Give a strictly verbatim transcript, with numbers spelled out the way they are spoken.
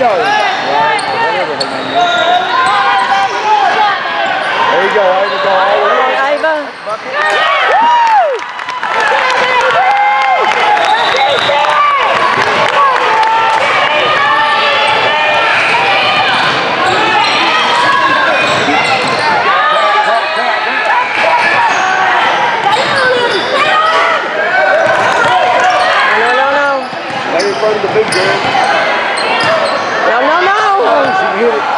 Ava. Whatever her name is. There you go, Ava. Go all the way. Ava. Right in front of the big girl. No, no, no. Oh, she hit it.